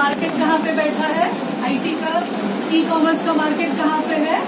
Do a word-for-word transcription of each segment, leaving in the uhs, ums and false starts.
Market कहाँ पे बैठा है? आईटी का, ई कॉमर्स का मार्केट कहाँ पे है?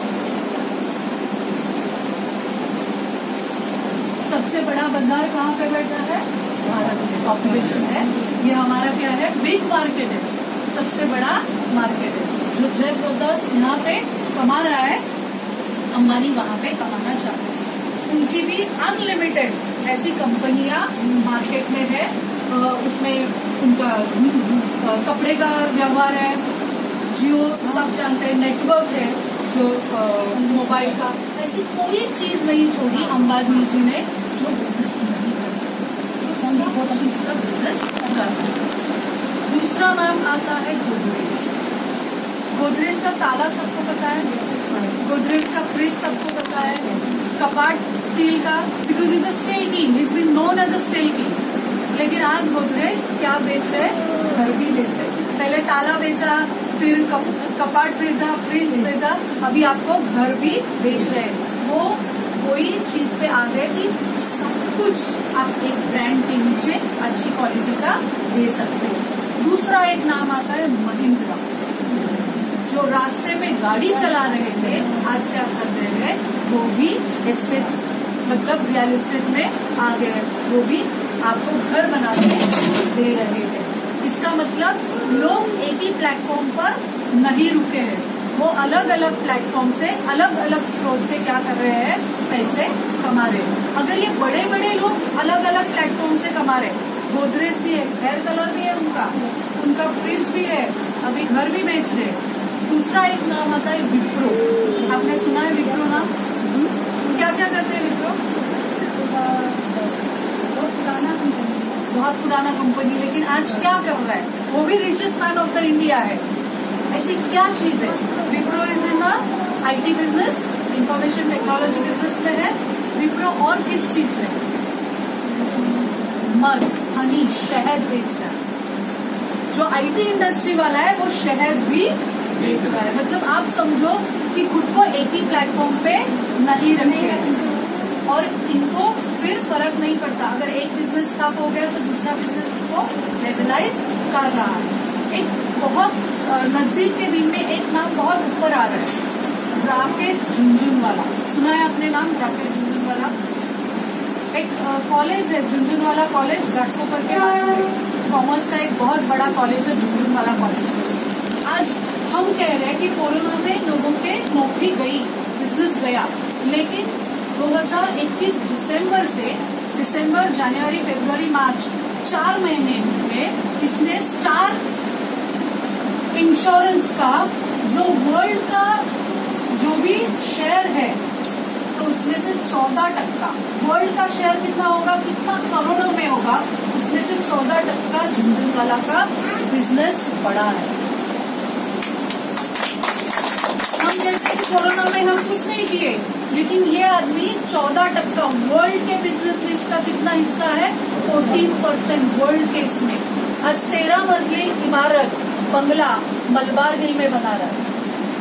सबसे बड़ा बाजार कहाँ पे बैठा है? भारत में। पॉपुलेशन है, ये हमारा क्या है? बिग मार्केट है, सबसे बड़ा मार्केट है। जो जेफ बेजोस यहाँ पे कमा रहा है, अंबानी वहाँ पे कमाना चाहते हैं। उनकी भी अनलिमिटेड ऐसी कंपनियां मार्केट में है। उसमें उनका कपड़े का व्यवहार है, जियो सब जानते हैं, नेटवर्क है जो मोबाइल का। ऐसी कोई चीज नहीं छोड़ी अंबानी जी ने जो बिजनेस नहीं कर सकती, सब चीज का बिजनेस कर रहा है। दूसरा नाम आता है गोदरेज। गोदरेज का ताला सबको पता है, गोदरेज का फ्रिज सबको पता है, कपाट स्टील का, because is a steel king, is been known as a steel king. लेकिन आज गोदरेज क्या बेच रहे? घर भी बेच रहे। पहले ताला बेचा, फिर कप, कपाट बेचा, फ्रिज बेचा, अभी आपको घर भी बेच रहे हैं। वो कोई चीज पे आ गए कि सब कुछ आप एक ब्रांड के नीचे अच्छी क्वालिटी का दे सकते हो। दूसरा एक नाम आता है महिंद्रा। जो रास्ते में गाड़ी चला रहे थे, आज क्या कर रहे हैं? वो भी एस्टेट मतलब रियल एस्टेट में आ गए, वो भी आपको घर बना के दे रहे हैं। इसका मतलब लोग एक ही प्लेटफॉर्म पर नहीं रुके हैं, वो अलग अलग प्लेटफॉर्म से, अलग अलग स्रोत से क्या कर रहे हैं? पैसे कमा रहे हैं। अगर ये बड़े बड़े लोग अलग अलग प्लेटफॉर्म से कमा रहे हैं, गोदरेज भी है, हेयर कलर भी है उनका, उनका फ्रिज भी है, अभी घर भी बेच रहे हैं। दूसरा एक नाम आता है विप्रो। आपने सुना है विप्रो नाम? क्या क्या करते हैं विप्रो? बहुत पुराना कंपनी, बहुत पुराना कंपनी, लेकिन आज क्या कर रहा है? वो भी richest man of the India है। ऐसी क्या चीज है? Wipro is in IT business, information technology business में है विप्रो। और किस चीज में? मध, हनी, शहद बेच रहा है। जो आईटी इंडस्ट्री वाला है वो शहद भी बेच रहा है। मतलब आप समझो कि खुद को एक ही प्लेटफॉर्म पे नहीं रखे और इनको फिर फर्क नहीं पड़ता। अगर एक बिजनेस ठप हो गया तो दूसरा बिजनेस उसको लेवलाइज कर रहा है। एक बहुत नजदीक के दिन में एक नाम बहुत ऊपर आ रहा है, राकेश झुनझुनवाला। सुना है आपने नाम राकेश झुनझुनवाला? एक कॉलेज है झुनझुनवाला कॉलेज, घाटकोपर के पास में, कॉमर्स का एक बहुत बड़ा कॉलेज है झुनझुनवाला कॉलेज। आज हम कह रहे हैं कि कोरोना में लोगों के नौकरी गई, बिजनेस गया, लेकिन दो हज़ार इक्कीस दिसंबर से दिसंबर, जनवरी, फरवरी, मार्च चार महीने में इसने स्टार इंश्योरेंस का जो वर्ल्ड का जो भी शेयर है तो उसमें से चौदह टक्का वर्ल्ड का शेयर कितना होगा, कितना करोड़ों में होगा, उसमें से चौदह टक्का झुनझुनवाला का बिजनेस बढ़ा है। हम कहते हैं कि कोरोना में हम कुछ नहीं किए, लेकिन ये आदमी चौदह टक्का वर्ल्ड के बिजनेस में इसका कितना हिस्सा है? चौदह परसेंट वर्ल्ड के इसमें। आज तेरह मंजिली इमारत बंगला मलबार हिल में बना रहा है।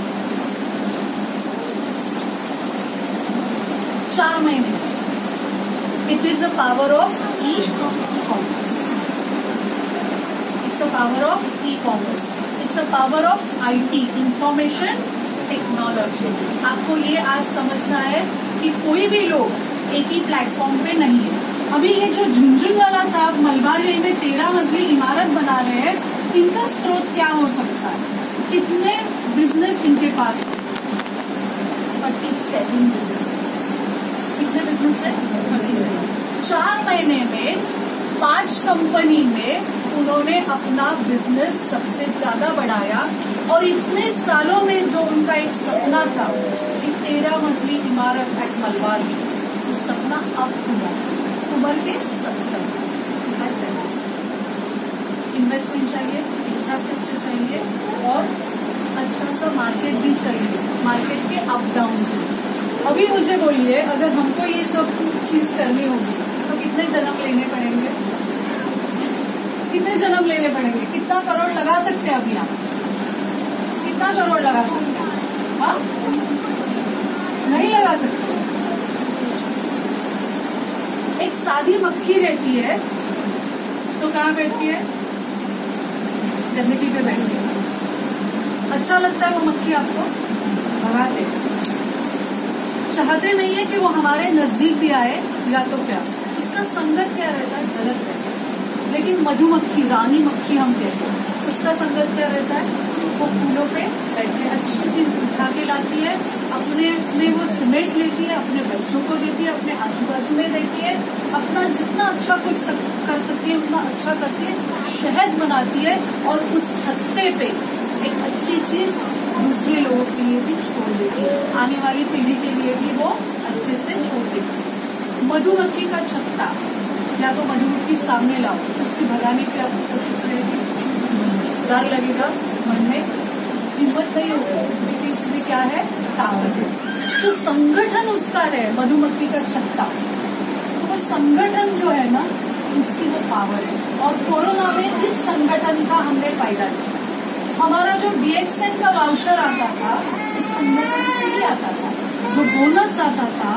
चार महीने। It is a power of e commerce. It's a power of e commerce. It's a power of IT, information technology. आपको ये आज समझना है कि कोई भी लोग एक ही प्लेटफॉर्म पे नहीं है। अभी ये जो झुनझुनवाला साहब मलबार हिल में तेरह मंजिली इमारत बना रहे हैं, इनका स्रोत क्या हो सकता है? कितने बिजनेस इनके पास है? सैंतीस बिजनेस। कितने बिजनेस है? सैंतीस। चार महीने में पांच कंपनी में उन्होंने अपना बिजनेस सबसे ज्यादा बढ़ाया और इतने सालों में जो उनका एक सपना था कि तेरह मंजिली इमारत एट मलबार, वो सपना अब हुआ। उम्र के सत्तर। इन्वेस्टमेंट चाहिए, इंफ्रास्ट्रक्चर चाहिए और अच्छा सा मार्केट भी चाहिए, मार्केट के अप डाउन से। अभी मुझे बोलिए, अगर हमको ये सब चीज करनी होगी तो कितने जन्म लेने पड़ेंगे? कितने जन्म लेने पड़ेंगे? कितना करोड़ लगा सकते हैं अभी आप? कितना करोड़ लगा सकते हैं? हाँ, नहीं लगा सकते। एक सादी मक्खी रहती है तो कहाँ बैठती है? गंदगी पे बैठने का। अच्छा लगता है वो मक्खी आपको? भगाते चाहते नहीं है कि वो हमारे नजदीक भी आए, या तो क्या उसका संगत क्या रहता है? गलत रहता है। लेकिन मधुमक्खी, रानी मक्खी हम कहते हैं, उसका संगत क्या रहता है? वो फूलों पे बैठ के अच्छी चीज उठा के लाती है, अपने में वो सिमेंट लेती है, अपने बच्चों को देती है, अपने आजू बाजू में देती है, अपना जितना अच्छा कुछ सक, कर सकती है उतना अच्छा करती है, शहद बनाती है और उस छत्ते पे एक अच्छी चीज दूसरे लोगों के लिए भी छोड़ देती है, आने वाली पीढ़ी के लिए भी वो अच्छे से छोड़ देती है। मधुमक्खी का छत्ता या तो मधुमक्खी सामने लाओ, उसकी भगाने की आपको कोशिश करेगी, डर लगेगा मन में, हिम्मत नहीं होगी, क्योंकि उसमें क्या है? ताकत है। जो संगठन उसका है मधुमक्खी का छत्ता, तो वो संगठन जो है ना उसकी वो पावर है। और कोरोना में इस संगठन का हमने फायदा लिया। हमारा जो डीएक्सएन का वाउचर आता था इस संगठन से ही आता था, जो बोनस आता था,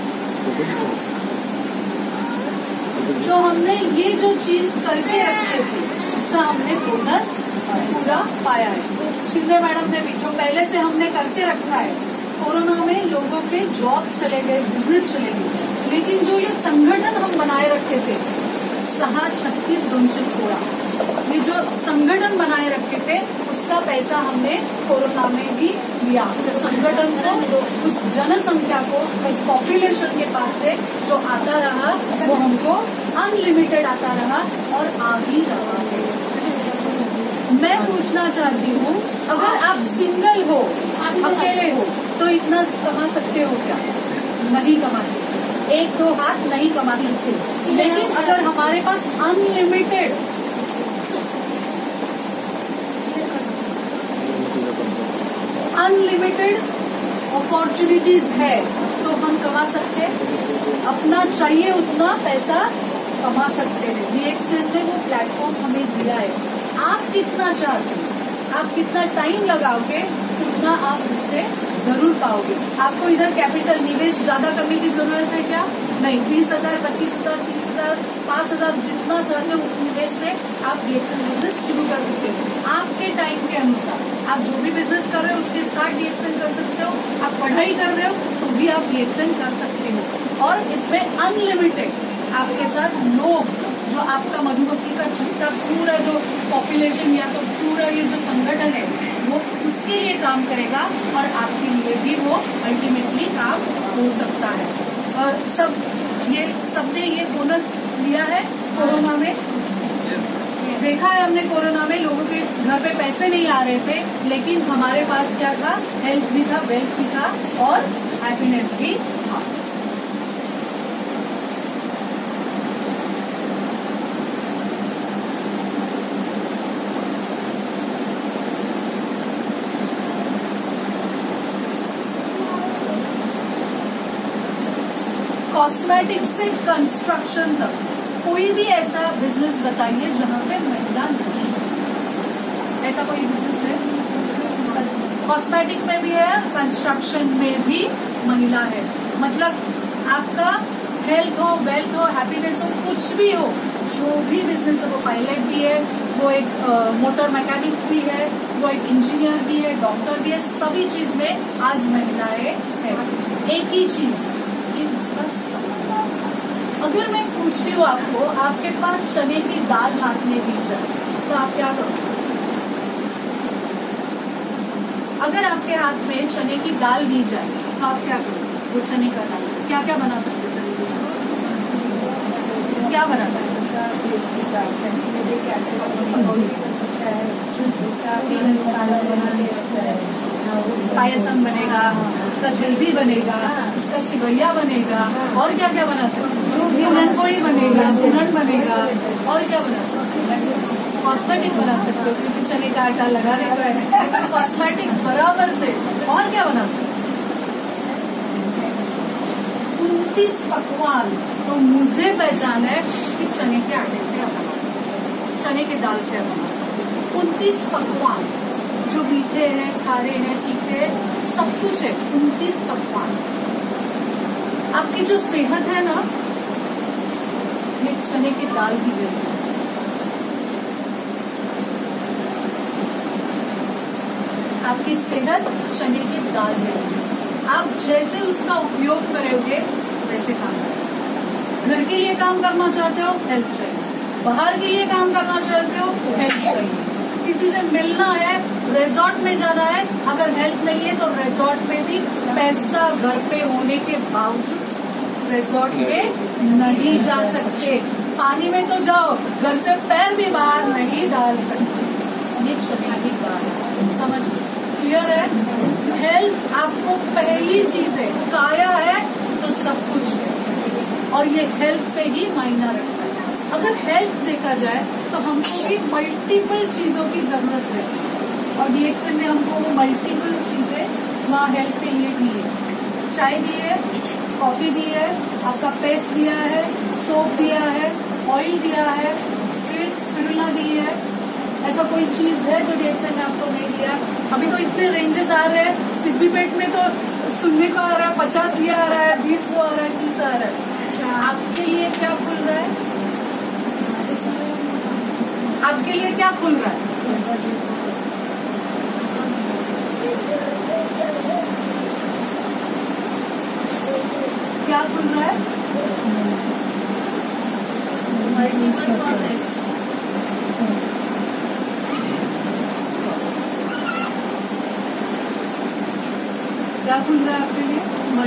जो हमने ये जो चीज करके रखे थे उसका हमने बोनस पूरा पाया है। शिंदे मैडम ने भी जो पहले से हमने करके रखा है, कोरोना में लोगों के जॉब्स चले गए, बिजनेस चले गए, लेकिन जो ये संगठन हम बनाए रखे थे सहा छत्तीस दोनशे सोलह, ये जो संगठन बनाए रखे थे उसका पैसा हमने कोरोना में भी लिया। उस संगठन को, उस जनसंख्या को, उस पॉपुलेशन के पास से जो आता रहा वो हमको अनलिमिटेड आता रहा और आ भी रहा है। मैं पूछना चाहती हूँ, अगर आप सिंगल हो, अकेले हो, तो इतना कमा सकते हो क्या? नहीं कमा सकते, एक दो हाथ नहीं कमा सकते। लेकिन अगर हमारे पास अनलिमिटेड अनलिमिटेड अपॉर्चुनिटीज है तो हम कमा सकते हैं, अपना चाहिए उतना पैसा कमा सकते हैं। डीएक्सएन ने वो प्लेटफॉर्म हमें दिया है। आप कितना चाहते हैं, आप कितना टाइम लगाओगे उतना आप उससे जरूर पाओगे। आपको इधर कैपिटल निवेश ज्यादा करने की जरूरत है क्या? नहीं, बीस हजार पच्चीस हजार तीस हजार पांच हजार जितना चाहते हो उस निवेश से आप डीएक्सएन बिजनेस शुरू कर सकते हो। आपके टाइम के अनुसार आप जो भी बिजनेस कर रहे हो उसके साथ डीएक्सएन कर सकते हो। आप पढ़ाई कर रहे हो तो भी आप डीएक्सएन कर सकते हो। और इसमें अनलिमिटेड आपके साथ लोग, जो आपका मधुमक्खी का छत्ता पूरा जो पॉपुलेशन या तो पूरा ये जो संगठन है वो उसके लिए काम करेगा और आपके लिए भी वो अल्टीमेटली काम हो सकता है। और सब ये सबने ये बोनस लिया है कोरोना में। देखा है हमने कोरोना में लोगों के घर पे पैसे नहीं आ रहे थे, लेकिन हमारे पास क्या था? हेल्थ भी था, वेल्थ भी था और हैप्पीनेस भी था। कॉस्मेटिक से कंस्ट्रक्शन तक कोई भी ऐसा बिजनेस बताइए जहाँ पे महिला नहीं है। ऐसा कोई बिजनेस है? कॉस्मेटिक में भी है, कंस्ट्रक्शन में भी महिला है। मतलब आपका हेल्थ हो, वेल्थ हो, हैप्पीनेस हो, कुछ भी हो, जो भी बिजनेस है, वो पायलट भी है, वो एक मोटर मैकेनिक भी है, वो एक इंजीनियर भी है, डॉक्टर भी है, सभी चीज में आज महिलाएं हैं। एक ही चीज कि उसका अगर मैं पूछती हूँ आपको, आपके पास चने की दाल हाथ में दी जाए तो आप क्या करोगे? अगर आपके हाथ में चने की दाल दी जाए तो आप क्या करोगे? वो चने का दाल क्या क्या बना सकते? चने की दाल से क्या बना सकते? पायसम बनेगा, उसका जल्दी बनेगा, उसका सिवैया बनेगा, और क्या क्या बना सकते? पूरनपोली बनेगा, पूरन बनेगा, और क्या बना सकते? कॉस्मेटिक बना सकते हो, क्योंकि चने का आटा लगा रहता है, कॉस्मेटिक बराबर से। और क्या बना सकते? उनतीस पकवान तो मुझे पहचान है कि चने के आटे से आप बना सकते हैं, चने की दाल से आप बना सकते हैं। उनतीस पकवान जो मीठे हैं, खारे हैं, तीखे हैं, सब कुछ है। उनतीस पकवान। आपकी जो सेहत है ना, ये चने की दाल की जैसी। आपकी सेहत चने की दाल जैसी, आप जैसे उसका उपयोग करोगे वैसे काम करेगा। घर के लिए काम करना चाहते हो, हेल्प चाहिए। बाहर के लिए काम करना चाहते हो, हेल्प चाहिए। किसी से मिलना है, रिजॉर्ट में जाना है, अगर हेल्प नहीं है तो रिजॉर्ट में भी पैसा घर पे होने के बावजूद रिजॉर्ट में नहीं जा सकते। पानी में तो जाओ, घर से पैर भी बाहर नहीं डाल सकते। ये चने की दाल है, समझ क्लियर है? हेल्थ आपको पहली चीज है, काया है तो सब कुछ है, और ये हेल्थ पे ही मायना रखता है। अगर हेल्थ देखा जाए तो हमको भी मल्टीपल चीजों की जरूरत है, और डीएक्सएन में हमको वो मल्टीपल चीजें वहाँ हेल्थ के लिए दी है। चाय दी है, कॉफी दी है, आपका पेस्ट दिया है, सोप दिया है, ऑयल दिया है, फिर स्पिरुलिना दी है। ऐसा कोई चीज है जो डीएक्सएन ने आपको नहीं दिया? अभी तो इतने रेंजेस आ रहे हैं, सिद्धिपेट में तो सुनने को आ रहा है पचास ये आ रहा है, बीस वो आ रहा है, तीस आ रहा है। आपके लिए क्या खुल रहा है? आपके लिए क्या खुल रहा है? क्या खुल रहा है? क्या खुल रहा है आपके लिए?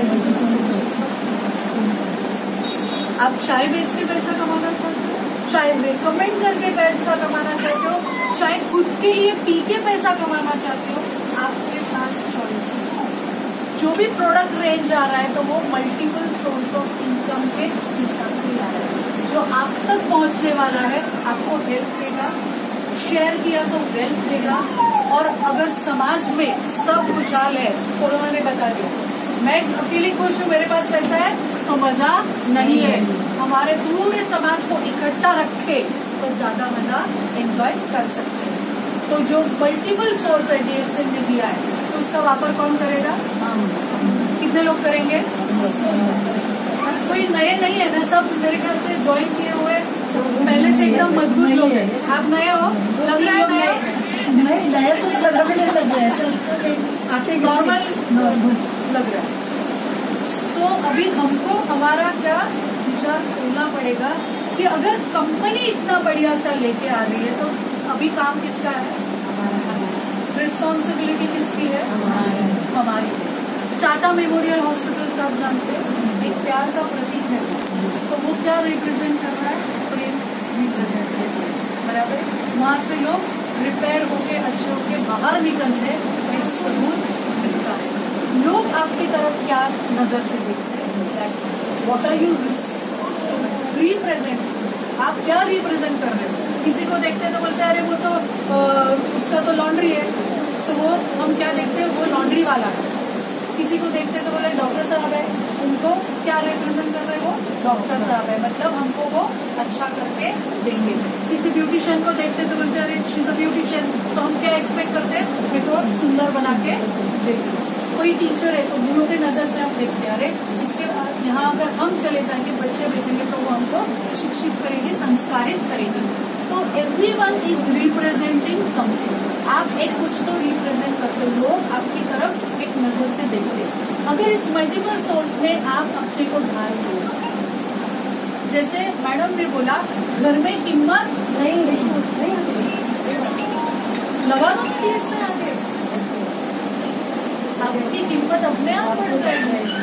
आप चाय बेच के पैसा कमाना चाहते हो, चाय रेकमेंड करके पैसा कमाना चाहते हो, चाय खुद के लिए पी के पैसा कमाना चाहते हो, आपके पास चॉइसेस। जो भी प्रोडक्ट रेंज आ रहा है तो वो मल्टीपल सोर्स ऑफ इनकम के हिसाब से आ रहा है। जो आप तक पहुंचने वाला है आपको हेल्प देगा, शेयर किया तो वेल्थ देगा। और अगर समाज में सब खुशहाल है, कोरोना ने बता दिया, मैं अकेली खुश हूँ, मेरे पास पैसा है, तो मजा नहीं है। हमारे पूरे समाज को इकट्ठा रखे तो ज्यादा मजा एंजॉय कर सकते हैं। तो जो मल्टीपल सोर्स है डीएक्सएन ने दिया है, तो उसका वापर कौन करेगा? कितने लोग करेंगे? कोई नए नहीं है ना, सब मेरे ख्याल से ज्वाइन किए हुए पहले से एकदम मजबूत लोग हैं। आप नए हो, लग रहा है नए? नहीं, नए तो ज्यादा भी नहीं लग रहा है, आते नॉर्मल लग रहा है। सो अभी हमको हमारा क्या विचार खोलना पड़ेगा कि अगर कंपनी इतना बढ़िया सा लेके आ रही है तो अभी काम किसका है? रिस्पॉन्सिबिलिटी किसकी है? हमारी। टाटा मेमोरियल हॉस्पिटल सब जानते हैं, एक प्यार का प्रतीक है, तो वो क्या रिप्रेजेंट कर रहा है? प्रेम रिप्रेजेंट कर रहा है, बराबर। वहाँ से लोग रिपेयर होके अच्छे होके बाहर निकलते तो एक सबूत मिलता है। लोग आपकी तरफ क्या नजर से देखते हैं? What are you represent? आप क्या रिप्रेजेंट कर रहे हो? किसी को देखते हैं तो बोलते हैं अरे वो तो आ, उसका तो लॉन्ड्री है, तो वो हम क्या देखते हैं? वो लॉन्ड्री वाला है। किसी को देखते तो बोले डॉक्टर साहब है, उनको क्या रिप्रेजेंट कर रहे हो? डॉक्टर साहब है, मतलब हमको वो अच्छा करके देंगे। किसी ब्यूटिशियन को देखते तो बोलते अरे शी इज अ ब्यूटिशियन, तो हम क्या एक्सपेक्ट करते हैं? मैं तो सुंदर बना के देंगे। कोई टीचर है तो गुरु के नजर से हम देखते हैं अरे इसके यहाँ अगर हम चले जाएंगे, बच्चे भेजेंगे तो वो हमको शिक्षित करेंगे, संस्कारित करेंगे। तो everyone is representing something. आप एक कुछ तो रिप्रेजेंट करते हो, लोग आपकी तरफ एक नजर से देखते हैं। अगर इस मल्टीपल सोर्स में आप अपने को ढाल दो, जैसे मैडम ने बोला घर में कीमत नहीं नहीं लगा दो रिएक्शन आगे, आपकी कीमत अपने आप बढ़ जाएगी।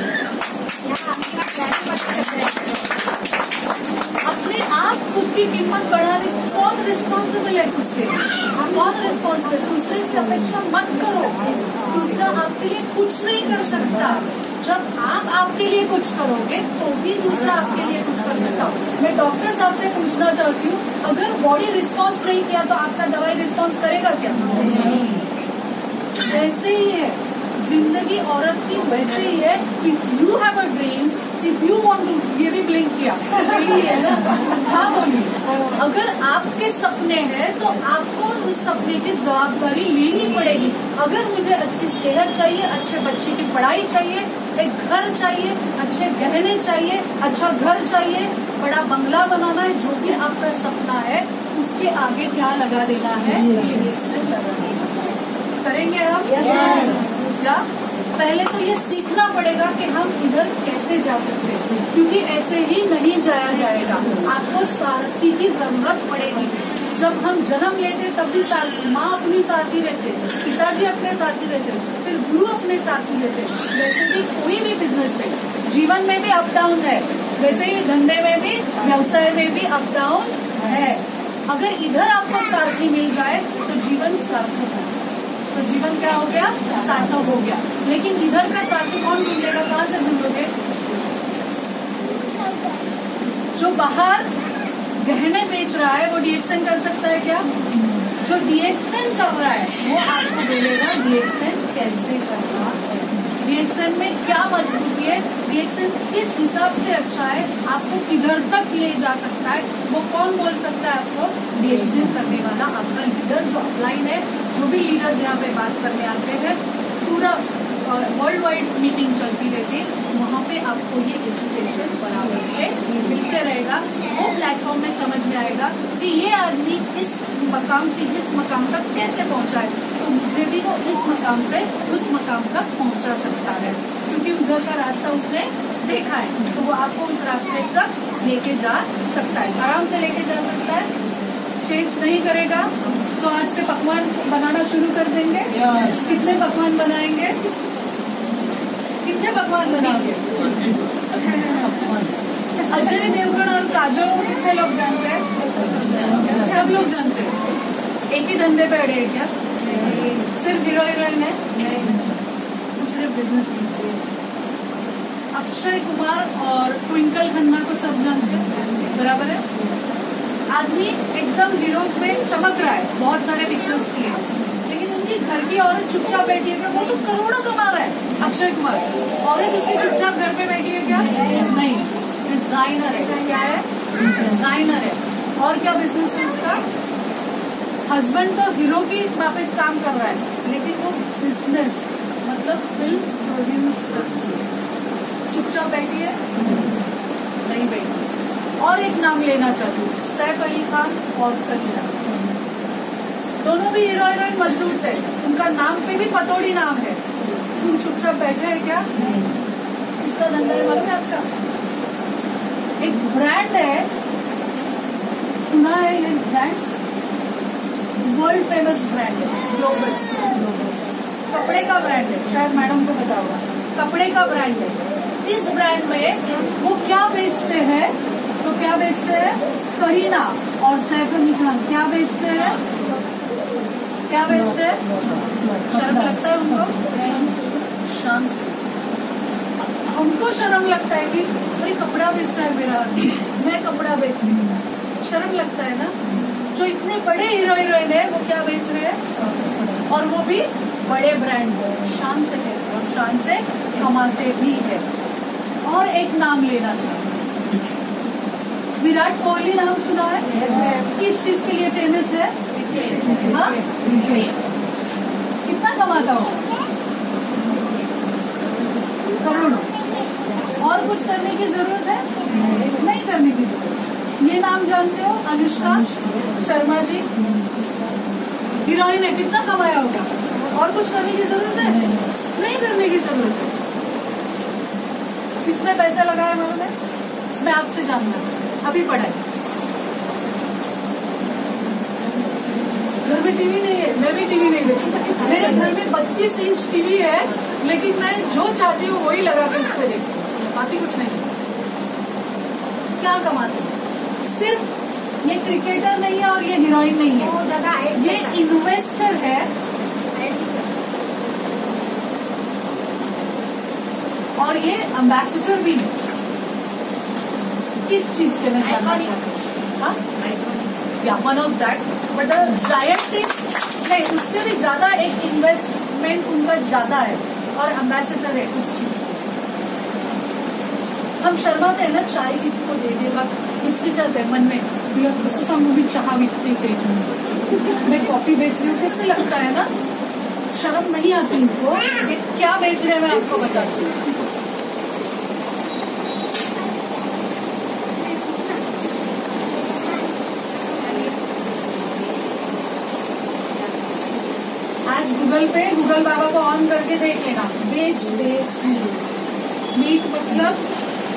अपने आप खुद की कीमत बढ़ाने कौन रिस्पॉन्सिबल है? खुद के कौन रिस्पॉन्सिबल? दूसरे से अपेक्षा मत करो, दूसरा आपके लिए कुछ नहीं कर सकता। जब आप आपके लिए कुछ करोगे तो भी दूसरा आपके लिए कुछ कर सकता हो। मैं डॉक्टर साहब से पूछना चाहती हूँ, अगर बॉडी रिस्पॉन्स नहीं किया तो आपका दवाई रिस्पॉन्स करेगा क्या? नहीं। वैसे ही है जिंदगी, औरत की वैसे ही है। If you have a dreams, if you want to, ये भी ब्लिंक किया है ना? हाँ बोलिए। अगर आपके सपने हैं तो आपको उस सपने की जवाबदारी लेनी पड़ेगी। अगर मुझे अच्छी सेहत चाहिए, अच्छे बच्चे की पढ़ाई चाहिए, एक घर चाहिए, अच्छे गहने चाहिए, अच्छा घर चाहिए, बड़ा बंगला बनाना है, जो भी आपका सपना है उसके आगे क्या लगा देना है? लगा देना है। करेंगे हम? Yes. क्या पहले तो ये सीखना पड़ेगा कि हम इधर कैसे जा सकते हैं, क्योंकि ऐसे ही नहीं जाया जाएगा। आपको सारथी की जरूरत पड़ेगी। जब हम जन्म लेते तब भी सारथी, माँ अपनी सारथी रहते, पिताजी अपने सारथी रहते, फिर गुरु अपने सारथी रहते। वैसे भी कोई भी बिजनेस है, जीवन में भी अप डाउन है, वैसे ही धंधे में भी, व्यवसाय में भी अप डाउन है। अगर इधर आपको सारथी मिल जाए तो जीवन सार्थक है, तो जीवन क्या हो गया? सार्थक हो गया। लेकिन इधर का सार्थी कौन ढूंढेगा? कहाँ से ढूंढोगे? जो बाहर गहने बेच रहा है वो डीएक्सएन कर सकता है क्या? जो डीएक्सएन कर रहा है वो आपको बोलेगा डीएक्सएन कैसे करना है, डीएक्सएन में क्या मजबूती है, डीएक्सएन किस हिसाब से अच्छा है, आपको किधर तक ले जा सकता है, वो कौन बोल सकता है आपको? डीएक्सएन करने वाला आपका लीडर जो अपलाइन है। जो भी लीडर्स यहाँ पे बात करने आते हैं, पूरा वर्ल्ड वाइड मीटिंग चलती रहती है, वहाँ पे आपको ये एजुकेशन बराबर से मिलते रहेगा। वो प्लेटफॉर्म में समझ में आएगा कि ये आदमी इस मकाम से इस मकाम तक कैसे पहुँचा है, तो मुझे भी वो इस मकाम से उस मकाम तक पहुँचा सकता है, क्योंकि उधर का रास्ता उसने देखा है, तो वो आपको उस रास्ते तक लेके जा सकता है, आराम से लेके जा सकता है। चेंज नहीं करेगा तो आज से पकवान बनाना शुरू कर देंगे। Yes. कितने पकवान बनाएंगे? कितने पकवान बनाओगे? अजय देवगन और काजल को कितने लोग जानते हैं? सब लोग जानते हैं। एक ही धंधे पे अड़े हैं क्या? सिर्फ हीरो हीरोइन है? दूसरे बिजनेस में। अक्षय कुमार और ट्विंकल खन्ना को सब जानते हैं, बराबर है? आदमी एकदम हीरो में चमक रहा है, बहुत सारे पिक्चर्स किए, लेकिन उनकी घर की औरत चुपचाप बैठी है, वो तो करोड़ों कमा रहा है। अक्षय कुमार, औरत उसकी चुपचाप घर पे बैठी है क्या? नहीं, डिजाइनर है। क्या है? डिजाइनर है। और क्या बिजनेस है उसका? हस्बैंड तो हीरो की माफिक काम कर रहा है, लेकिन वो बिजनेस मतलब फिल्म प्रोड्यूस करती है। चुपचाप बैठी है? नहीं बैठी। और एक नाम लेना चाहती हूँ, सैफ अली खान और करीना, दोनों भी हीरो हीरोइन मजदूर थे, उनका नाम पे भी पतोड़ी नाम है। तुम चुपचाप बैठे हैं क्या? इसका धंधा है मालूम है आपका? एक ब्रांड है, सुना है ये ब्रांड? वर्ल्ड फेमस ब्रांड है, ग्लोबस। कपड़े का ब्रांड है, शायद मैडम को पता होगा, कपड़े का ब्रांड है। इस ब्रांड में वो क्या बेचते हैं? तो क्या बेचते हैं? करीना और सैफ अली खान क्या बेचते हैं? क्या बेचते हैं? शर्म लगता है उनको? शान से। उनको शर्म लगता है कि अरे कपड़ा बेचता है मेरा आदमी, मैं कपड़ा बेचती हूँ, शर्म लगता है ना? जो इतने बड़े हीरो हीरोइन है वो क्या बेच रहे हैं? और वो भी बड़े ब्रांड है, शान से कहते हैं और शान से कमाते भी है। और एक नाम लेना चाहते, विराट कोहली नाम सुना है? किस चीज के लिए फेमस है? हाँ? कितना कमाता हो? करोड़ों। और कुछ करने की जरूरत है? नहीं करने की जरूरत। ये नाम जानते हो? अनुष्का शर्मा जी हीरोइन है, कितना कमाया होगा? और कुछ करने की जरूरत है? नहीं करने की जरूरत है। किसने पैसा लगाया मालूम है? मैं आपसे जानना चाहती हूँ, अभी पढ़ाई। घर में टीवी नहीं है, मैं भी टीवी नहीं देखती, मेरे घर में बत्तीस इंच टीवी है, लेकिन मैं जो चाहती हूँ वही लगा कर उस पर देखती हूँ, बाकी कुछ नहीं। क्या कमाते हैं? सिर्फ ये क्रिकेटर नहीं है और ये हीरोइन नहीं है, ये इन्वेस्टर है और ये एम्बेसडर भी है। किस चीज के? मैं जानना चाहती हूँ। या one of that, but giant नहीं, उससे भी ज्यादा एक इन्वेस्टमेंट उनका ज्यादा है और एम्बेसडर है उस चीज के। हम शर्माते हैं ना, चाय किसी को देने वक्त हिचकिचाते हैं मन में, उससे हम भी चाह बिकते थे, मैं कॉफी बेच रही हूँ, किससे लगता है ना? शर्म नहीं आती इनको। ये क्या बेच रहे हैं मैं आपको बताती हूँ। आज गूगल पे गूगल बाबा को ऑन करके देख लेना। वेज बेस्ड मीट, मीट मतलब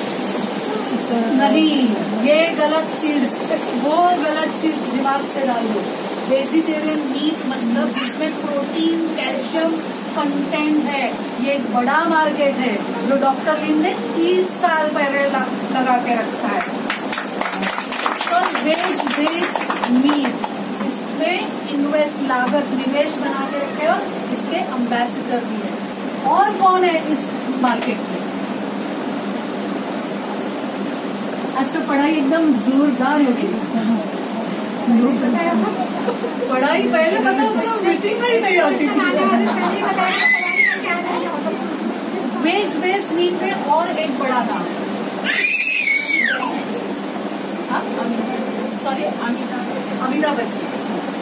नहीं, ये गलत चीज, वो गलत चीज दिमाग से डाल दो। वेजिटेरियन मीट मतलब जिसमें प्रोटीन कैल्शियम कंटेंट है। ये एक बड़ा मार्केट है जो डॉक्टर लिन ने तीस साल पहले लगा के रखा है। तो वेज बेस्ड मीट, इसमें इन्वेस्ट लागत निवेश बना के रखे और इसके एम्बेसडर भी है। और कौन है इस मार्केट में? आज तो पढ़ाई एकदम जोरदार होगी। पढ़ाई पहले पता होता मीटिंग में ही नहीं आती थी। वेज बेस्ड मीट में और एक बड़ा नाम, सॉरी अमिताभ अमिताभ बच्चन,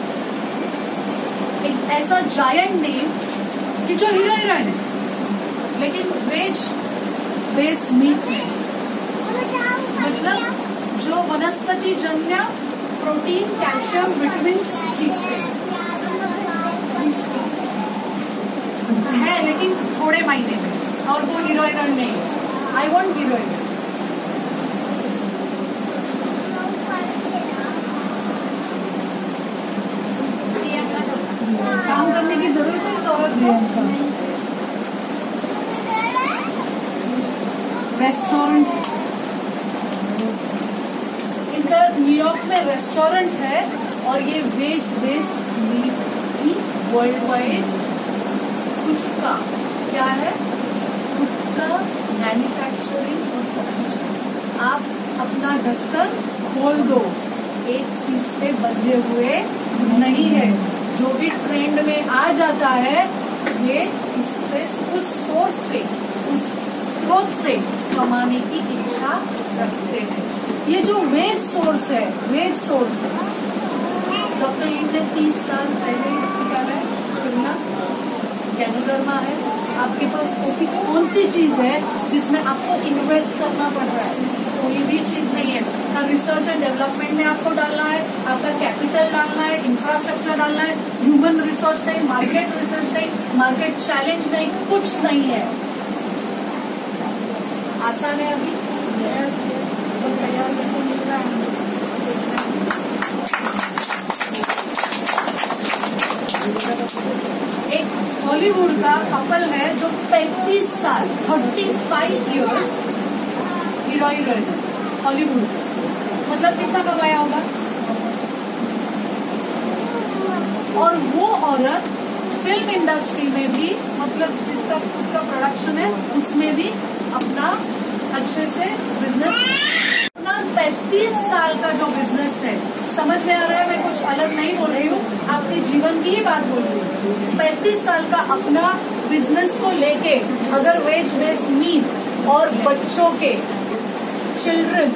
एक ऐसा जायंट नेम कि जो हीरो हीरोइन है, लेकिन वेज बेस्ड मीट में मतलब जो वनस्पति जन्य प्रोटीन कैल्शियम विटामिन खींचते है, लेकिन थोड़े मायने में, और वो हीरो हीरोइन नहीं। I want heroine. काम करने की जरूरत है इस औरत में। रेस्टोरेंट, इधर न्यूयॉर्क में रेस्टोरेंट है और ये वेज बेस्ड मीट की वर्ल्ड वाइड खुद का क्या है, खुद का मैन्युफैक्चरिंग और सब कुछ। आप अपना ढक्कन खोल दो, एक चीज पे बंधे हुए नहीं है। जो भी ट्रेंड में आ जाता है ये उससे, उस सोर्स से, उस स्रोत से कमाने की इच्छा रखते हैं। ये जो वेज सोर्स है, वेज सोर्स है, डॉक्टर लिन ने तीस साल पहले निकाला है। स्पिरुलिना गैनोडर्मा है। आपके पास ऐसी कौन सी चीज है जिसमें आपको इन्वेस्ट करना पड़ रहा है? कोई भी चीज नहीं है। ना रिसर्च एंड डेवलपमेंट में आपको डालना है, आपका कैपिटल डालना है, इंफ्रास्ट्रक्चर डालना है, ह्यूमन रिसोर्स नहीं, मार्केट रिसर्च नहीं, मार्केट चैलेंज नहीं, कुछ नहीं है। आसान है अभी। yes, yes. तो तैयार करके मिल रहा है। एक हॉलीवुड का कपल है जो पैंतीस साल पैंतीस इयर्स हीरोइन रहे हॉलीवुड, मतलब कितना कमाया होगा। और वो औरत फिल्म इंडस्ट्री में भी, मतलब जिसका खुद का प्रोडक्शन है उसमें भी अपना अच्छे से बिजनेस, अपना पैंतीस साल का जो बिजनेस है, समझ में आ रहा है मैं कुछ अलग नहीं बोल रही हूँ, आपके जीवन की ही बात बोल रही हूँ। पैंतीस साल का अपना बिजनेस को लेके अगर वेज बेस्ड मीट और बच्चों के चिल्ड्रन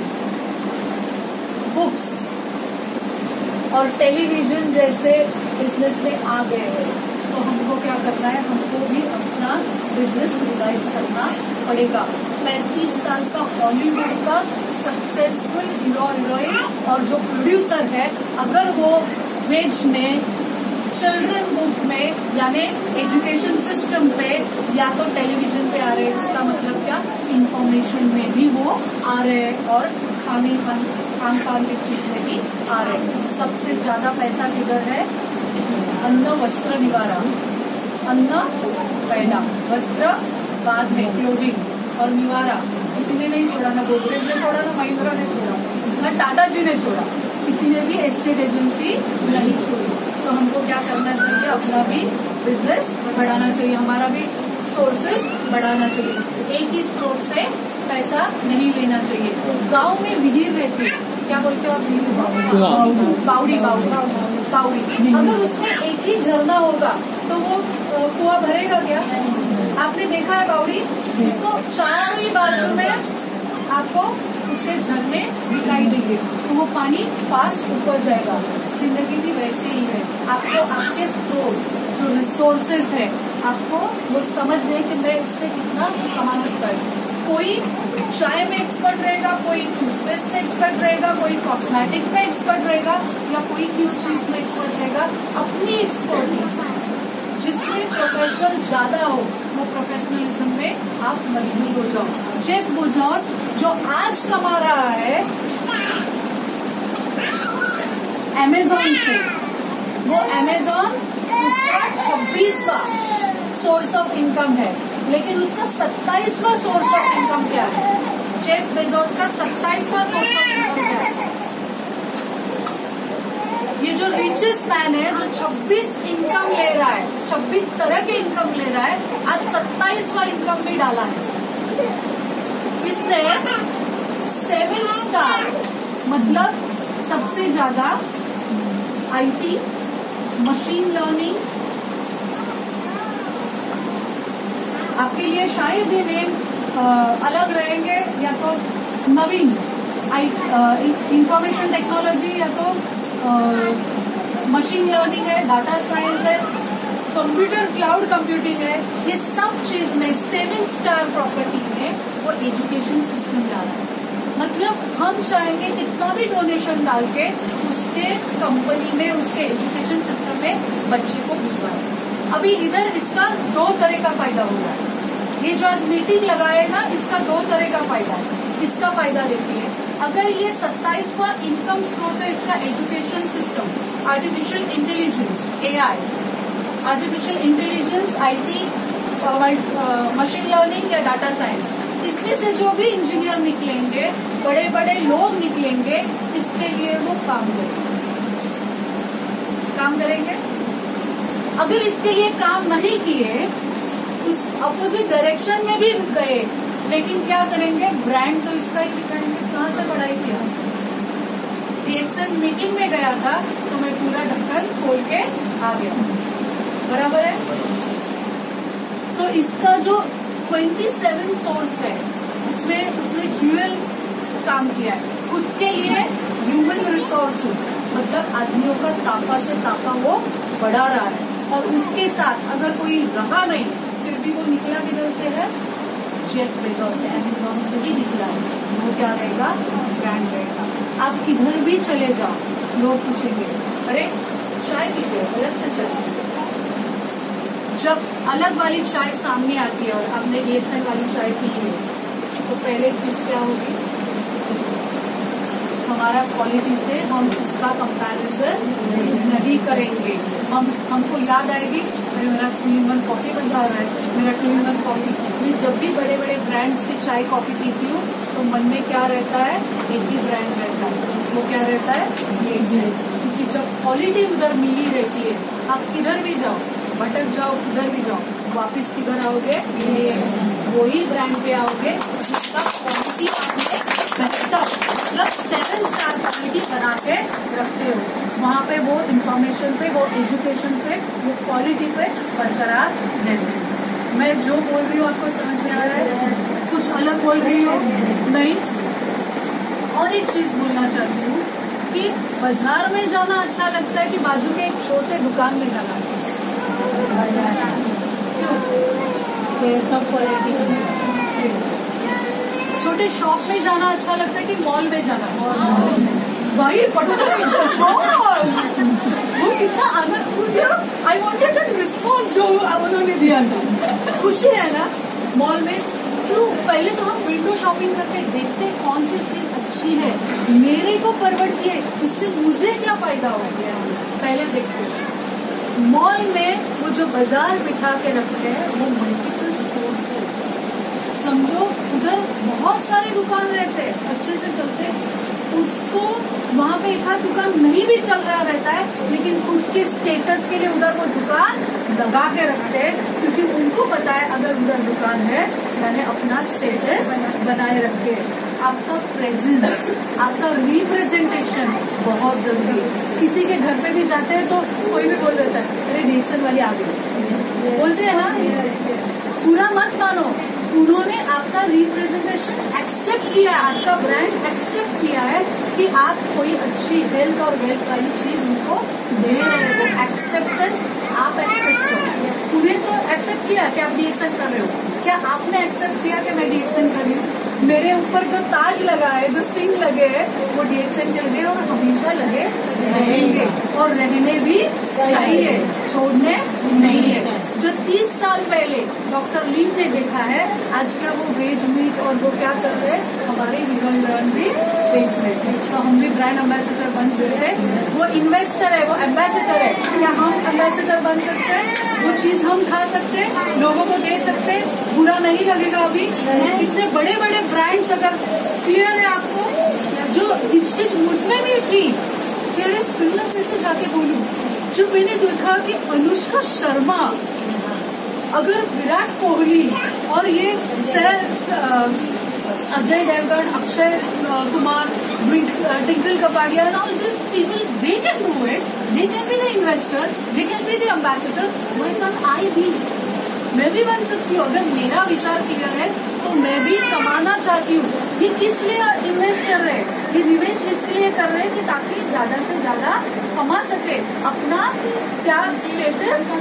बुक्स और टेलीविजन जैसे बिजनेस में आ गए हैं, तो हमको क्या करना है, हमको भी अपना बिजनेस रिवाइज करना पड़ेगा। पैंतीस साल का हॉलीवुड का सक्सेसफुल हीरो हीरोइन और जो प्रोड्यूसर है, अगर वो वेज में, चिल्ड्रन बुक में, यानी एजुकेशन सिस्टम पे या तो टेलीविजन पे आ रहे हैं, इसका मतलब क्या, इंफॉर्मेशन में भी वो आ रहे हैं और खाने खान पान की चीज में भी आ रहे हैं। सबसे ज्यादा पैसा किधर है? अन्न वस्त्र निवारा। अन्न पहला, वस्त्र बाद में, क्लोथिंग और निवारा किसी ने नहीं छोड़ा, ना गोदरेज ने छोड़ा, ना महिंद्रा ने छोड़ा, ना टाटा जी ने छोड़ा, किसी ने भी एस्टेट एजेंसी नहीं छोड़ी। तो हमको क्या करना चाहिए, अपना भी बिजनेस बढ़ाना चाहिए, हमारा भी सोर्सेस बढ़ाना चाहिए। एक ही स्रोत से पैसा नहीं लेना चाहिए। गांव में विहीर रहती है, क्या बोलते हो आप? बावड़ी, बावड़ी, बावड़ी। अगर उसमें एक ही झरना होगा तो वो कुआं भरेगा क्या? आपने देखा है बावड़ी, उसको चारों ही बाजू में आपको उसके झरने दिखाई देंगे, तो वो पानी फास्ट ऊपर जाएगा। जिंदगी भी वैसे ही है, आपको आपके स्रोत जो रिसोर्सेज है, आपको वो समझ लें कि मैं इससे कितना कमा सकता है। कोई चाय में एक्सपर्ट रहेगा, कोई टूथपेस्ट में एक्सपर्ट रहेगा, कोई कॉस्मेटिक में एक्सपर्ट रहेगा, या कोई किस चीज में एक्सपर्ट रहेगा। अपनी एक्सपर्टीज जिसमें प्रोफेशनल ज्यादा हो वो प्रोफेशनलिज्म में आप मजबूत हो जाओ। जेफ बेजोस जो आज कमा रहा है अमेजॉन से, वो अमेजॉन उसका छब्बीसवा सोर्स ऑफ इनकम है, लेकिन उसका सत्ताईसवा सोर्स ऑफ इनकम क्या है? जेफ बेजोस का सत्ताईसवा सोर्स ऑफ इनकम क्या है? ये जो रिचेस्ट मैन है जो छब्बीस इनकम ले रहा है, छब्बीस तरह के इनकम ले रहा है, आज सत्ताईसवा इनकम भी डाला है। इसने सेवन स्टार मतलब सबसे ज्यादा आईटी, मशीन लर्निंग, आपके लिए शायद ये नेम अलग रहेंगे, या तो नवीन इंफॉर्मेशन टेक्नोलॉजी, या तो मशीन लर्निंग है, डाटा साइंस है, कंप्यूटर क्लाउड कंप्यूटिंग है। ये सब चीज में सेवन स्टार प्रॉपर्टी में वो एजुकेशन सिस्टम डाला है। मतलब हम चाहेंगे कितना भी डोनेशन डाल के उसके कंपनी में, उसके एजुकेशन सिस्टम में बच्चे को भिजवाए। अभी इधर इसका दो तरह का फायदा हो रहा है। ये जो आज मीटिंग लगाए ना, इसका दो तरह का फायदा है। इसका फायदा देखिए, अगर ये सत्ताईसवा इनकम स्रोत है इसका education system, artificial intelligence, AI, artificial intelligence, IT, machine learning या डाटा साइंस, इसमें से जो भी इंजीनियर निकलेंगे, बड़े बड़े लोग निकलेंगे, इसके लिए वो काम करेंगे काम करेंगे अगर इसके लिए काम नहीं किए, उस अपोजिट डायरेक्शन में भी गए, लेकिन क्या करेंगे? ब्रांड तो इसका ही दिखाएंगे। कहाँ से पढ़ाई किया? डीएक्सएन मीटिंग में गया था तो मैं पूरा ढक्कन खोल के आ गया, बराबर है। तो इसका जो सत्ताईस सोर्स है उसमें उसने ड्यूअल काम किया है। खुद के लिए ह्यूमन रिसोर्सेज मतलब आदमियों का ताफा से ताफा वो बढ़ा रहा है, और उसके साथ अगर कोई रहा नहीं फिर भी वो निकला किधर से है? जेफ बेजोस से, अमेजॉन से ही निकला है। वो क्या रहेगा? ब्रांड रहेगा। आप किधर भी चले जाओ, लोग पूछेंगे अरे चाय पीते हो? अलग से चाय। जब अलग वाली चाय सामने आती है और आपने एक से वाली चाय पी है, तो पहले चीज क्या होगी? हमारा क्वालिटी से हम उसका कंपैरिजन नहीं करेंगे। हम हमको याद आएगी अरे मेरा टू इन वन कॉफी बाजार है, मेरा टू इन वन कॉफी। मैं जब भी बड़े बड़े ब्रांड्स की चाय कॉफी पीती हूँ तो मन में क्या रहता है? एक ही ब्रांड रहता है। वो क्या रहता है? क्योंकि जब क्वालिटी उधर मिली रहती है, आप किधर भी जाओ, भटक जाओ, किधर भी जाओ, वापिस किधर आओगे? वही ब्रांड पे आओगे जिसका क्वालिटी आपने बेहतर मतलब सेवन स्टार क्वालिटी बना के रखते हो। वहाँ पे वो इंफॉर्मेशन पे, वो एजुकेशन पे, वो क्वालिटी पे बरकरार रहते हैं। मैं जो बोल रही हूँ आपको समझ में आ रहा है? कुछ अलग बोल रही हूँ? नहीं। और एक चीज बोलना चाहती हूँ कि बाजार में जाना अच्छा लगता है कि बाजू के एक छोटे दुकान में जाना अच्छा लगता है? सब क्वालिटी। छोटे शॉप में जाना अच्छा लगता है कि मॉल में जाना? भाई मॉल वो कितना Anand, I wanted that response जो उन्होंने दिया था। खुशी है ना मॉल में? क्यों? पहले तो हम विंडो शॉपिंग करके देखते कौन सी चीज अच्छी है, मेरे को परवड़ती है, इससे मुझे क्या फायदा हो गया, पहले देखते। मॉल में वो जो बाजार बिठा के रखते हैं वो मल्टीपल सोर्स है। समझो उधर बहुत सारे दुकान रहते हैं, अच्छे से चलते हैं, उसको वहाँ पे एक आध दुकान नहीं भी चल रहा रहता है, लेकिन खुद के स्टेटस के लिए उधर वो दुकान लगा के रखते हैं, क्योंकि उनको पता है अगर उधर दुकान है मैंने अपना स्टेटस बनाए रखे। आपका प्रेजेंस, आपका रिप्रेजेंटेशन बहुत जरूरी है। किसी के घर पे भी जाते हैं तो कोई भी बोल देता है अरे डीएक्सएन वाली आ गई, बोलते हैं ना। पूरा मत मानो, उन्होंने आपका रिप्रेजेंटेशन एक्सेप्ट किया है, आपका ब्रांड एक्सेप्ट किया है कि आप कोई अच्छी हेल्थ और वेल्थ वाली चीज उनको दे रहे हैं। वो एक्सेप्टेंस आप एक्सेप्ट करो। उन्हें तो एक्सेप्ट किया कि आप डीएक्सएन कर रहे हो, क्या आपने एक्सेप्ट किया कि मैं डीएक्सएन कर रही हूँ? मेरे ऊपर जो ताज लगा है, जो सिंह लगी लगे हैं वो डीएक्सएन के लगे और हमेशा लगे रहेंगे और रहने भी चाहिए, छोड़ने नहीं है। जो तीस साल पहले डॉक्टर लीम ने देखा है, आज क्या वो वेज मीट और वो क्या कर रहे हैं, हमारे हीरो हीरोइन भी बेच रहे हैं। तो हम भी ब्रांड एम्बेसडर बन सकते हैं। वो इन्वेस्टर है, वो एम्बेसडर है, क्या हम एम्बेसडर बन सकते हैं? वो चीज हम खा सकते हैं, लोगों को दे सकते हैं, बुरा नहीं लगेगा। अभी इतने बड़े बड़े ब्रांड्स, अगर क्लियर है आपको, जो हिचकिच मुझमें भी थी कि अरे स्पिनर में से जाके बोलूं, जो मैंने देखा कि अनुष्का शर्मा, अगर विराट कोहली और ये Ajay Devgan, Akshay Kumar, Twinkle Kapadia and all this people, they can do it, they can be the investor, they can be the ambassador, why can't I be? मैं भी बन सकती हूँ। अगर मेरा विचार क्लियर है तो मैं भी कमाना चाहती हूँ। ये किस लिए इन्वेस्ट कर रहे हैं? ये निवेश इसलिए कर रहे हैं कि ताकि ज्यादा से ज्यादा कमा सके, अपना क्या स्टेटस,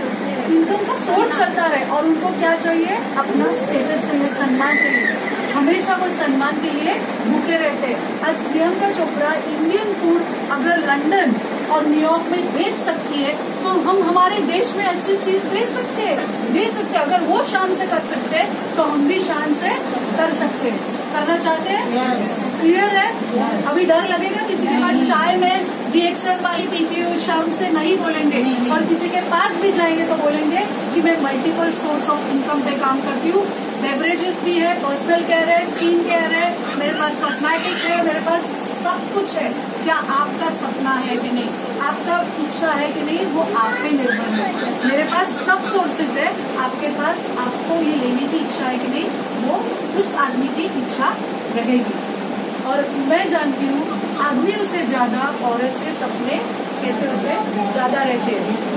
इनकम का सोर्स चलता रहे। और उनको क्या चाहिए? अपना स्टेटस चाहिए, सम्मान चाहिए। हमेशा वो सम्मान के लिए भूखे रहते हैं। आज प्रियंका चोपड़ा इंडियन फूड अगर लंदन और न्यूयॉर्क में बेच सकती है तो हम हमारे देश में अच्छी चीज बेच सकते हैं, दे सकते हैं। अगर वो शान से कर सकते हैं तो हम भी शान से कर सकते हैं। करना चाहते हैं? क्लियर है? अभी डर लगेगा किसी के पास चाय में डीएक्सएल वाली पीती हूँ, शर्म से नहीं बोलेंगे। और किसी के पास भी जाएंगे तो बोलेंगे कि मैं मल्टीपल सोर्स ऑफ इनकम पे काम करती हूँ। बेवरेजेस भी है, पर्सनल केयर है, स्किन केयर है, मेरे पास कॉस्मेटिक है, मेरे पास सब कुछ है। क्या आपका सपना है कि नहीं, आपका इच्छा है कि नहीं, वो आप पे निर्भर है। मेरे पास सब सोर्सेज है, आपके पास आपको ये लेने की इच्छा है कि नहीं, वो उस आदमी की इच्छा रहेगी। और मैं जानती हूँ आदमियों से ज्यादा औरत के सपने कैसे होते हैं, ज्यादा रहते हैं।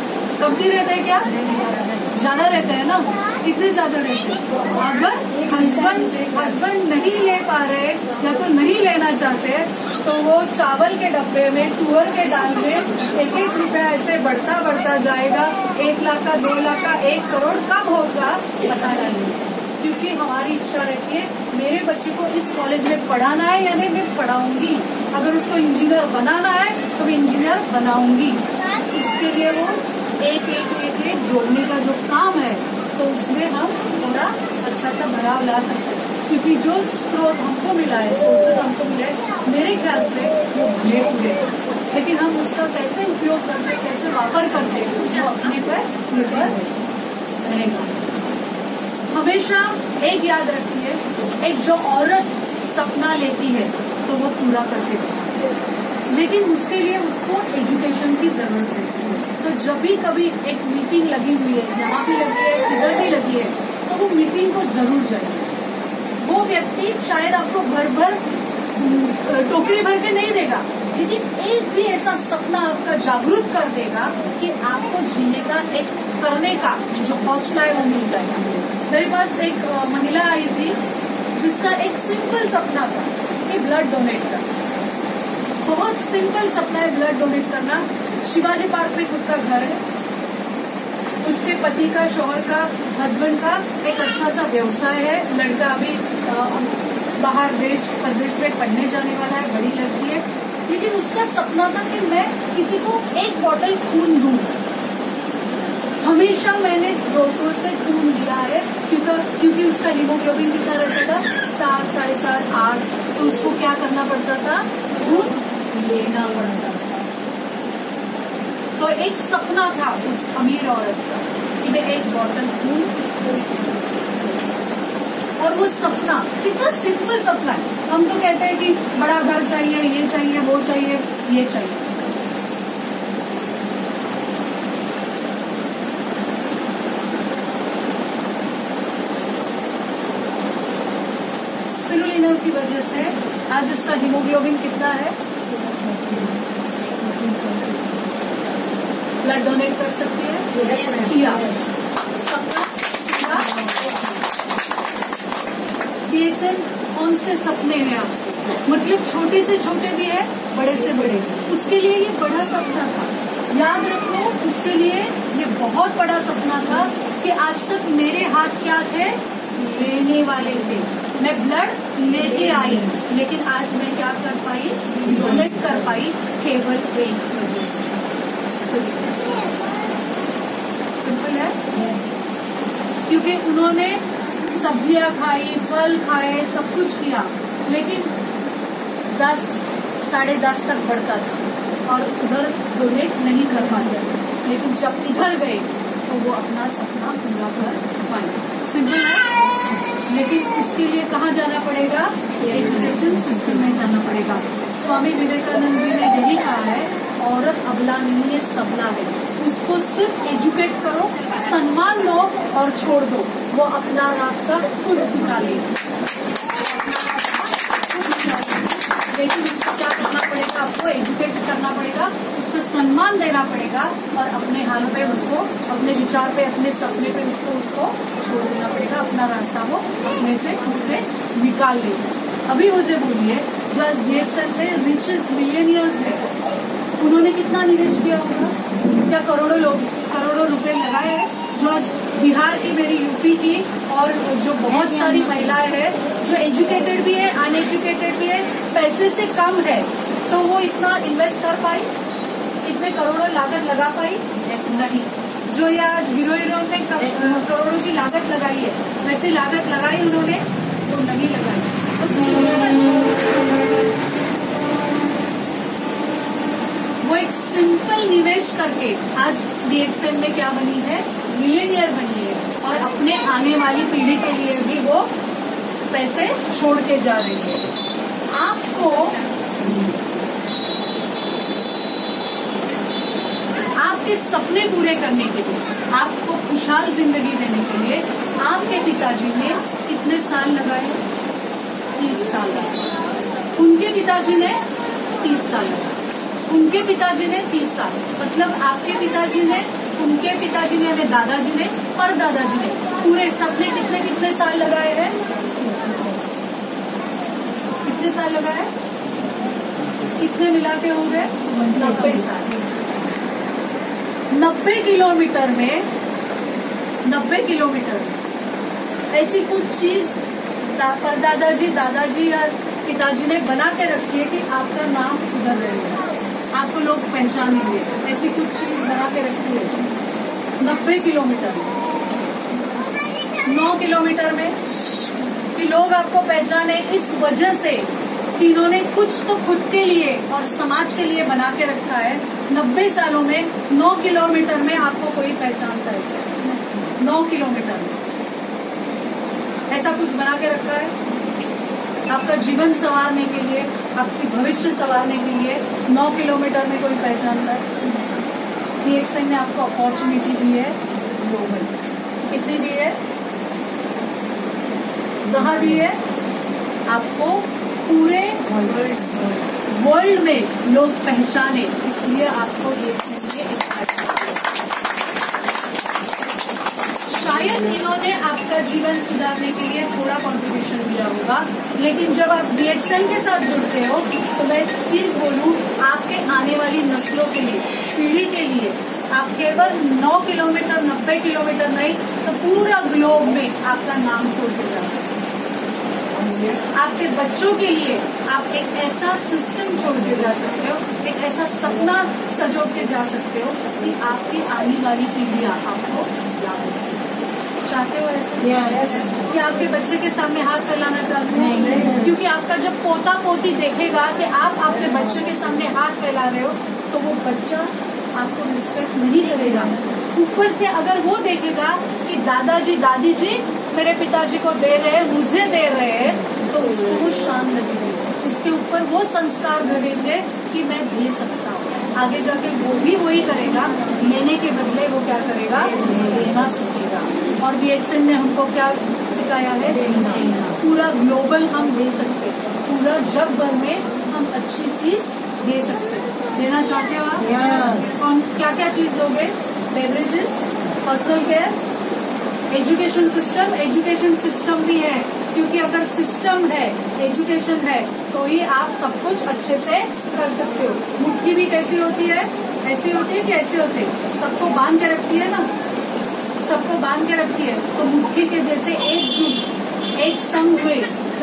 कम नहीं रहते हैं, क्या ज्यादा रहते हैं ना, कितने ज्यादा रहते हैं। अगर हस्बैंड हस्बैंड नहीं ले पा रहे या तो नहीं लेना चाहते तो वो चावल के डब्बे में, तुअर के दाल में एक एक रुपया ऐसे बढ़ता बढ़ता जाएगा। एक लाख का, दो लाख का, एक करोड़ कब होगा पता नहीं। क्योंकि हमारी इच्छा रहती है मेरे बच्चे को इस कॉलेज में पढ़ाना है या नहीं, मैं पढ़ाऊंगी। अगर उसको इंजीनियर बनाना है तो मैं इंजीनियर बनाऊंगी। इसके लिए वो एक एक एक एक जोड़ने का जो काम है तो उसमें हम थोड़ा अच्छा सा भराव ला सकते हैं। क्योंकि जो स्रोत हमको मिला है, सोर्सेज हमको मिले, मेरे ख्याल से वो भले हुए, लेकिन हम उसका कैसे उपयोग करते, कैसे वापर करते, वो अपने पर निर्भर रहेगा। हमेशा एक याद रखिए, एक जो औरत सपना लेती है तो वो पूरा करके देती है, लेकिन उसके लिए उसको एजुकेशन की जरूरत है। तो जब भी कभी एक मीटिंग लगी हुई है, यहाँ भी लगी है, इधर भी लगी है, तो वो मीटिंग को जरूर जाइए। वो व्यक्ति शायद आपको भर भर टोकरी भर के नहीं देगा, लेकिन एक भी ऐसा सपना आपका जागरूक कर देगा कि आपको जीने का, एक करने का जो हौसला है वो मिल जाएगा। मेरे पास एक महिला आई थी जिसका एक सिंपल सपना था कि ब्लड डोनेट करना। बहुत सिंपल सपना है ब्लड डोनेट करना। शिवाजी पार्क में खुद का घर है, उसके पति का, शौहर का, हस्बैंड का एक अच्छा सा व्यवसाय है, लड़का अभी बाहर देश प्रदेश में पढ़ने जाने वाला है, बड़ी लड़की है। लेकिन उसका सपना था कि मैं किसी को एक बॉटल खून दूं। हमेशा मैंने डॉक्टर से खून लिया है क्योंकि क्योंकि उसका हीमोग्लोबिन कितना रहता था, सात, साढ़े सात, आठ। तो उसको क्या करना पड़ता था, खून लेना पड़ता था। तो एक सपना था उस अमीर औरत का कि मैं एक बॉटल खून, और वो सपना कितना सिंपल सपना है। हम तो कहते हैं कि बड़ा घर चाहिए, ये चाहिए, वो चाहिए, ये चाहिए। स्पिरुलिना की वजह से आज उसका हीमोग्लोबिन कितना है, ब्लड डोनेट कर सकती है, किया सपना। डीएक्सएन कौन से सपने हैं आपके, मतलब छोटे से छोटे भी है, बड़े से बड़े। उसके लिए ये बड़ा सपना था, याद रखो। उसके लिए ये बहुत बड़ा सपना था कि आज तक मेरे हाथ क्या थे, लेने वाले थे। मैं ब्लड लेके आई, लेकिन आज मैं क्या कर पाई, डोनेट कर पाई केवल एक वजह से। सिंपल है, क्योंकि उन्होंने सब्जियां खाई, फल खाए, सब कुछ किया, लेकिन दस साढ़े दस तक बढ़ता था और उधर डोनेट नहीं कर पाते, लेकिन जब इधर गए तो वो अपना सपना पूरा कर पाए। सिंपल है, लेकिन इसके लिए कहाँ जाना पड़ेगा, एजुकेशन सिस्टम में जाना पड़ेगा। स्वामी विवेकानंद जी ने यही कहा है, औरत अबला नहीं है, सबला है, उसको सिर्फ एजुकेट करो, सम्मान दो और छोड़ दो, वो अपना रास्ता खुद निकालेगी। लेकिन उसको क्या करना पड़ेगा, आपको एजुकेट करना पड़ेगा, उसको सम्मान देना पड़ेगा और अपने हाल पे उसको, अपने विचार पे, अपने सपने पे उसको उसको छोड़ देना पड़ेगा, अपना रास्ता वो अपने से खुद से निकाल लेगा। अभी मुझे बोलिए, जो आज डीएक्सएल में रिचेस्ट मिलियनियर्स है, उन्होंने कितना निवेश किया होगा, क्या करोड़ों लोग करोड़ों रुपए लगाए हैं। जो आज बिहार की, मेरी यूपी की और जो बहुत सारी महिलाएं हैं जो एजुकेटेड भी है, अनएजुकेटेड भी है, पैसे से कम है, तो वो इतना इन्वेस्ट कर पाई, इतने करोड़ों लागत लगा पाई नहीं। जो ये आज हीरो हीरोइन ने करोड़ों की लागत लगाई है, वैसे लागत लगाई उन्होंने तो नहीं लगाई। वो एक सिंपल निवेश करके आज डीएक्सएल में क्या बनी है, मिलियनियर बनी है, और अपने आने वाली पीढ़ी के लिए भी वो पैसे छोड़ के जा रही है। आपको आपके सपने पूरे करने के लिए, आपको खुशहाल जिंदगी देने के लिए आपके पिताजी ने कितने साल लगाए, तीस साल लगाए। उनके पिताजी ने तीस साल लगाए, उनके पिताजी ने तीस साल, मतलब आपके पिताजी ने, उनके पिताजी ने, हमें दादाजी ने और दादाजी ने पूरे सपने कितने कितने साल लगाए हैं, कितने साल लगाए, कितने मिला के हो गए, नब्बे साल। नब्बे किलोमीटर में, नब्बे किलोमीटर में ऐसी कुछ चीज पर दादाजी, दादाजी या पिताजी ने बना के रखी है कि आपका नाम उधर रहेगा, आपको लोग पहचानेंगे, ऐसी कुछ चीज बना के रखी है। नब्बे किलोमीटर में, नौ किलोमीटर में कि लोग आपको पहचाने इस वजह से कि इन्होंने कुछ तो खुद के लिए और समाज के लिए बना के रखा है। नब्बे सालों में नौ किलोमीटर में आपको कोई पहचानता है, नौ किलोमीटर में ऐसा कुछ बना के रखा है आपका जीवन संवारने के लिए, आपकी भविष्य संवारने के लिए। नौ किलोमीटर में कोई पहचानता है। डीएक्सएल ने आपको अपॉर्चुनिटी दी है ग्लोबल, कितनी दी है, कहाँ दी है, आपको पूरे वर्ल्ड में लोग पहचाने, इसलिए आपको डीएक्सएल ने शायद इन्होंने आपका जीवन सुधारने के लिए थोड़ा कंट्रीब्यूशन दिया होगा, लेकिन जब आप डीएक्सएल के साथ जुड़ते हो तो मैं एक चीज बोलूं, आपके आने वाली नस्लों के लिए, पीढ़ी के लिए, आप केवल नौ किलोमीटर नब्बे किलोमीटर नहीं तो पूरा ग्लोब में आपका नाम छोड़ के जा सकते हो। आपके बच्चों के लिए आप एक ऐसा सिस्टम छोड़ के जा सकते हो, एक ऐसा सपना सजो के जा सकते हो कि आपकी आने वाली पीढ़ियां आपको याद रखें। चाहते हो ऐसे yes. कि आपके बच्चे के सामने हाथ फैलाना चाहते हो? नहीं, क्योंकि आपका जब पोता पोती देखेगा कि आप आपके बच्चे के सामने हाथ फैला रहे हो तो वो बच्चा आपको रिस्पेक्ट नहीं करेगा। ऊपर से अगर वो देखेगा कि दादाजी दादी जी मेरे पिताजी को दे रहे हैं, मुझे दे रहे हैं, तो उसको वो शान लगेगी, उसके ऊपर वो संस्कार भरेंगे कि मैं दे सकता हूँ। आगे जाके वो भी वही करेगा, लेने के बदले वो क्या करेगा, देना सीखेगा। और डीएक्सएल ने हमको क्या सिखाया है, देना। पूरा ग्लोबल हम दे सकते, पूरा जग भर में हम अच्छी चीज दे सकते। देना चाहते हो आप? yes. कौन क्या क्या चीज दोगे? Beverages, personal care, education system. Education system भी है, क्योंकि अगर सिस्टम है, एजुकेशन है, तो ही आप सब कुछ अच्छे से कर सकते हो। मुट्ठी भी कैसी होती है, ऐसी होती है कि ऐसी होती है, सबको बांध के रखती है ना, सबको बांध के रखती है, तो मुट्ठी के जैसे एकजुट, एक संग हुए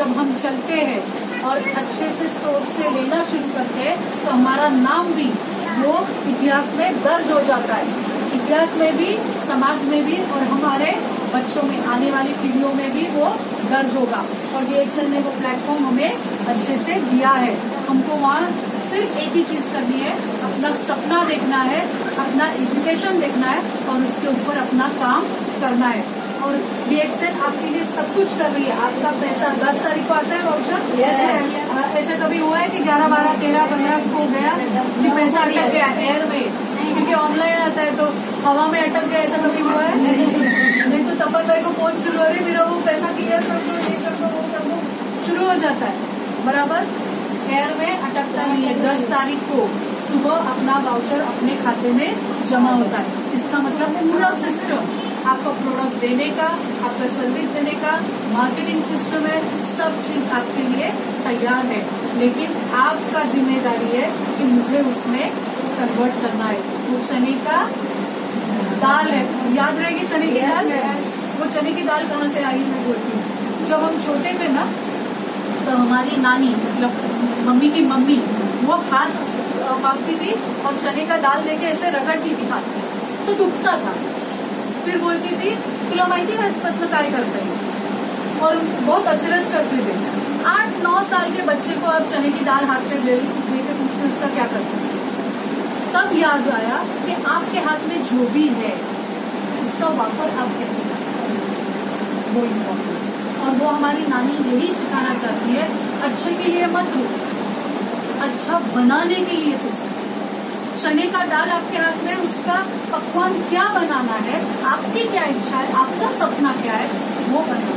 जब हम चलते हैं और अच्छे से स्रोत से लेना शुरू करते हैं तो हमारा नाम भी वो इतिहास में दर्ज हो जाता है, इतिहास में भी, समाज में भी, और हमारे बच्चों में, आने वाली पीढ़ियों में भी वो दर्ज होगा। और वी एक्स एल ने वो प्लेटफॉर्म हमें अच्छे से दिया है। हमको वहाँ सिर्फ एक ही चीज करनी है, अपना सपना देखना है, अपना एजुकेशन देखना है और उसके ऊपर अपना काम करना है। और वी एक्स एल आपके लिए सब कुछ कर रही है। आपका पैसा दस तारीख को आता है वाउचर। ऐसे कभी हुआ है कि ग्यारह बारह तेरह पंद्रह को गया कि पैसा अटक गया एयर में, क्योंकि ऑनलाइन आता है तो हवा में अटक गया, ऐसा कभी हुआ है? नहीं तो तपन भाई को फोन शुरू हो रही, मेरा वो पैसा क्लियर कर दो, ये कर दो, वो कर दो, शुरू हो जाता है। बराबर एयर में अटकता नहीं है। दस तारीख को सुबह अपना वाउचर अपने खाते में जमा होता है। इसका मतलब पूरा सिस्टम, आपका प्रोडक्ट देने का, आपका सर्विस देने का, मार्केटिंग सिस्टम है, सब चीज आपके लिए तैयार है। लेकिन आपका जिम्मेदारी है कि मुझे उसमें कन्वर्ट करना है। वो चने का दाल है, याद रहेगी चने की दाल। वो चने की दाल कहाँ से आई मैं बोलती हूँ। जब हम छोटे थे ना तो हमारी नानी, मतलब मम्मी की मम्मी, वो हाथ काटती थी और चने का दाल लेके ऐसे रगड़ती थी हाथ में, तो दुखता था। फिर बोलती थी तुला माहिती है कसं काय करता है, और बहुत अचरज करते थे। आठ नौ साल के बच्चे को आप चने की दाल हाथ में ले लेके पूछते इसका क्या कर सकते। तब याद आया कि आपके हाथ में जो भी है इसका वापर आप कैसे करते, वो इम्पोर्टेंट। और वो हमारी नानी यही सिखाना चाहती है, अच्छे के लिए मत लो, अच्छा बनाने के लिए तो चने का दाल आपके हाथ में, उसका पकवान क्या बनाना है, आपकी क्या इच्छा है, आपका सपना क्या है, वो बनाना।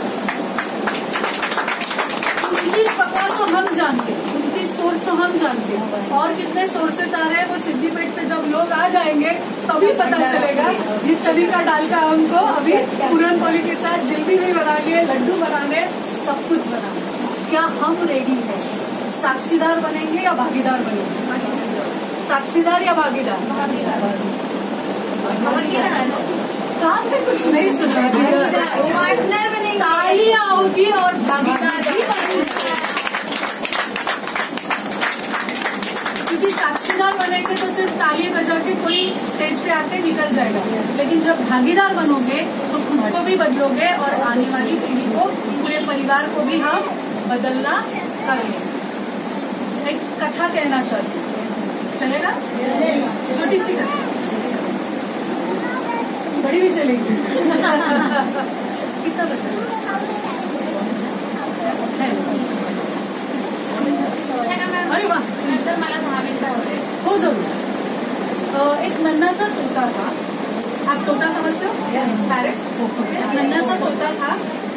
उनतीस पकवान तो हम जानते हैं, उनतीस सोर्स तो हम जानते हैं, और कितने सोर्सेस आ रहे हैं वो सिद्धिपेट से जब लोग आ जाएंगे तभी पता चलेगा। ये चने का दाल का हमको अभी पूरन पोली के साथ जलेबी भी बनानी है, लड्डू बनाने, सब कुछ बनाना। क्या हम रेडी है? साक्षीदार बनेंगे या भागीदार बनेंगे? साक्षीदार या भागीदार? काम में कुछ नहीं सुना, पार्टनर बनेंगे, तालियां होगी और भागीदार ही बनेंगे। क्योंकि साक्षीदार बनेंगे तो सिर्फ ताली बजा के कोई स्टेज पे आके निकल जाएगा, लेकिन जब भागीदार बनोगे तो खुद को भी बदलोगे और आने वाली पीढ़ी को, पूरे परिवार को भी हम बदलना करेंगे। एक कथा कहना चाहती हूँ, चलेगा? छोटी सी कथा, बड़ी भी चलेगी। कितना बचा अरे वाह, हो जरूर। एक नन्हा सा तोता था, आप तोता समझते हो? पैरेट। नन्हा सा तोता था,